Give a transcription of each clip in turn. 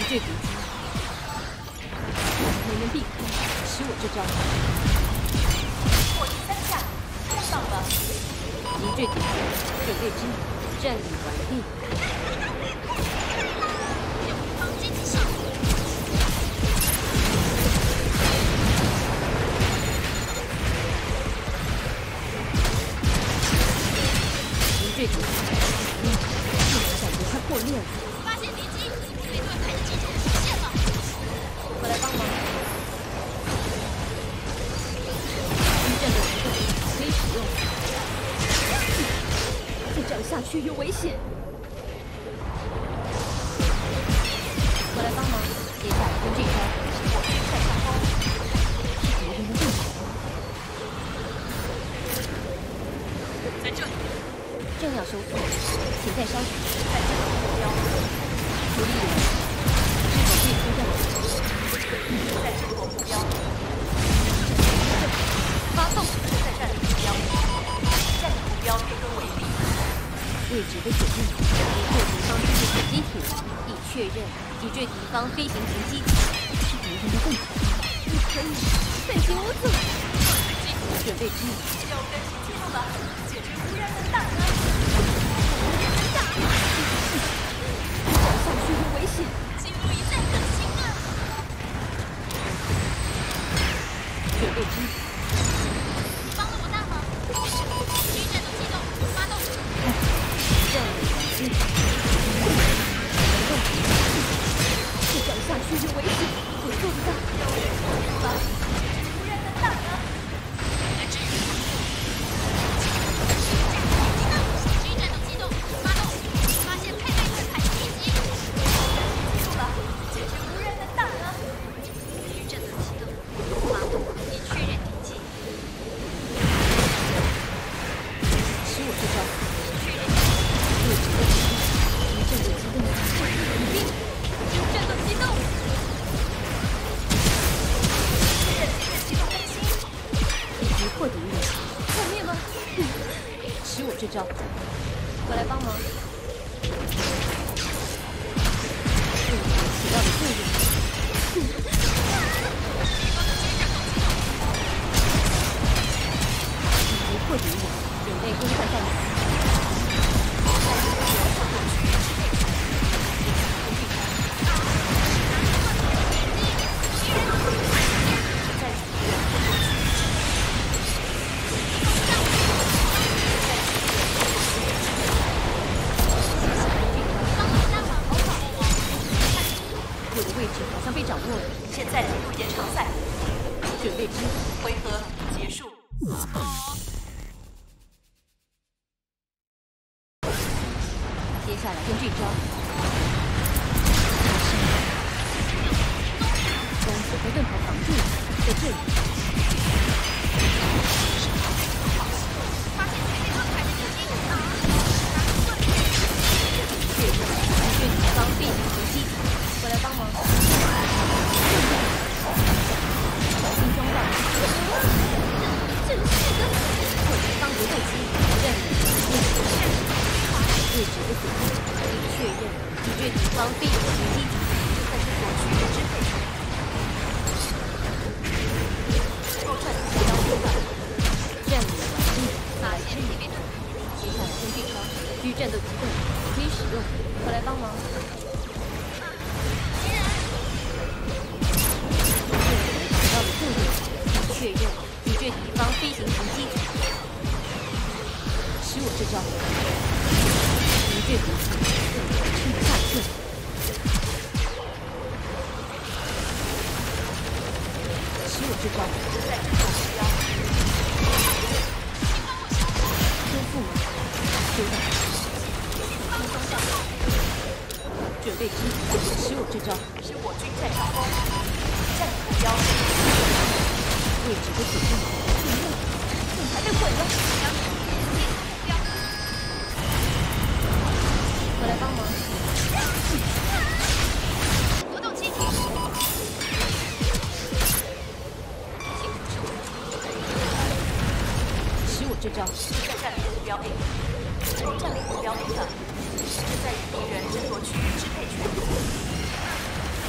坠敌机，没能避开，使我这招。 破第3下，太棒了！ 凝坠敌机，准备之，占领完毕。 方击击上。 凝坠敌机，感觉快破裂了。 发现敌机，对盾牌的机种出现了， 我来帮忙。军阵的移动可以使用，再这样下去有危险。我来帮忙，接下来跟这招， 我军在上风， 是敌人的对手。 在这里， 正要收复，请再稍息。 在这个目标， 注意了，是否可以出掉？ 在这个目标， 发动， 在占领目标，占领目标变更为例， 位置被锁定，击破敌方自己机体，已确认击坠敌方飞行型机体，是敌人的盾牌。你可以暂行我走。准备之， 要更新记录了，解决无人的大恩。 下去有危险。 记录一再更新啊！ 准备之， 帮了我大忙。军战斗机动，发动。 占领完毕。再这样下去有危险，我做不到。 解决无人的大恩。军战斗机动，发动。发现配备盾牌的敌机。记住了，解决无人的大恩。军战斗机动，发动，已确认敌机。 使我这招， 确认位置被锁定，敌阵的机动，兵， 军战斗机动。机动更新。 已击破敌人，破灭吗？使我这招，我来帮忙。盾牌起到了作用。已击破敌人，准备更换弹药。我的位置好像被掌握了， 现在进入延长赛， 准备之， 回合结束。 接下来跟这招。公子被盾牌挡住了，在这里。 发现配备盾牌的敌机。 确认敌对敌方必行型机体，我来帮忙。小心装弹，真是的！破敌方游斗机，占领位置被锁定，已确认击坠敌方必行型机体， 但是所需的支配权。若转机要出版， 占领完毕。 发现配备盾牌。 接下来跟这招，狙战斗机动可以使用，我来帮忙。起到了作用，已确认击坠敌方飞行型机体，使我这招，击坠敌机，趁下阵。使我这招， 在这个目标。 收复吗？收到。准备之，使我这招， 是我军在上风，占领目标。 位置被锁定，盾牌被毁了。 目标。 我来帮忙。 不动机体。 使我这招， 在占领目标 A， 若占领目标 A 了，正在与敌人争夺区域支配权。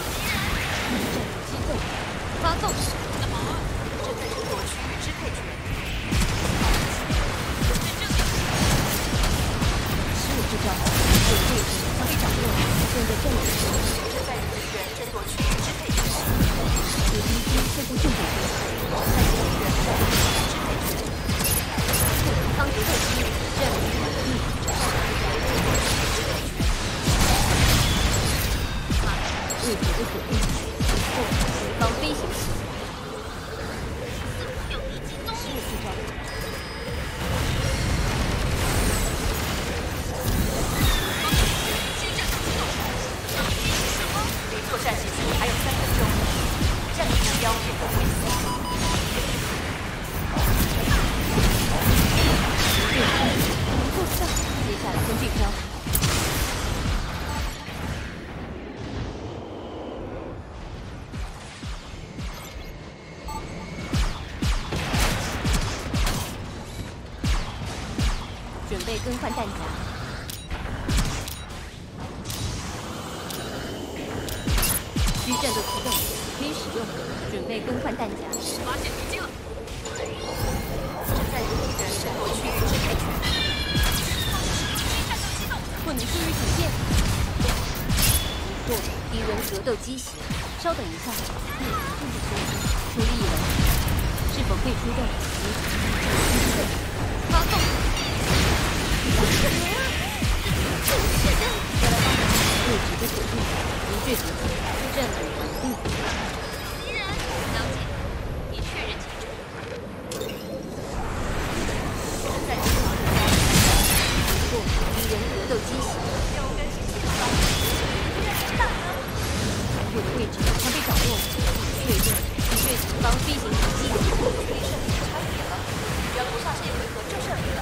置被锁定，突破敌方飞行器。 有一击中， 是这招。 新战斗启动，这是什么？ 离作战时间还有3分钟，战略目标变更为4。 不错，接下来跟这招。准备更换弹夹。需战斗启动，可以使用。准备更换弹夹。 发现敌机了， 正在努力的争夺区域支配权。 新战斗启动， 不能疏于警戒。不过敌人格斗机械，稍等一下，出力了，是否可以出动？ 发动， 位置的锁定，敌对敌方，战略稳定。 敌人了解，已确认清楚。 正在进行的不过敌人格斗机械， 又更新信号。 我的位置将被掌握，确认敌对敌方飞行机器。 距离胜利只差1点了，只要夺下这一回合就胜利了。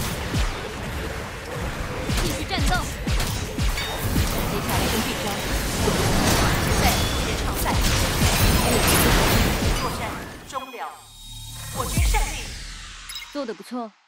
继续战斗。接下来跟这招。 在1人场赛，作战终了，我军胜利。 做得不错。